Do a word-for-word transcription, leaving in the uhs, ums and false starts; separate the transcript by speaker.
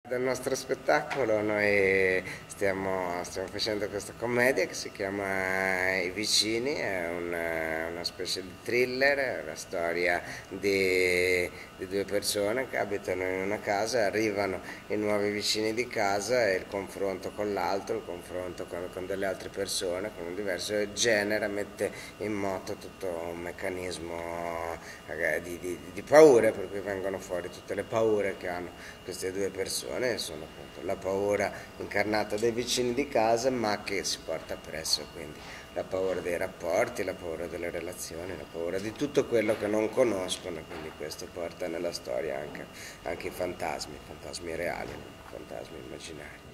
Speaker 1: Del nostro spettacolo noi stiamo, stiamo facendo questa commedia che si chiama I Vicini, è una, una specie di thriller, è la storia di, di due persone che abitano in una casa, arrivano i nuovi vicini di casa e il confronto con l'altro, il confronto con, con delle altre persone, con un diverso genere, mette in moto tutto un meccanismo eh, di, di, di paure, per cui vengono fuori tutte le paure che hanno queste due persone. Sono appunto la paura incarnata dai vicini di casa, ma che si porta appresso, quindi la paura dei rapporti, la paura delle relazioni, la paura di tutto quello che non conoscono, quindi questo porta nella storia anche, anche i fantasmi, fantasmi reali, fantasmi immaginari.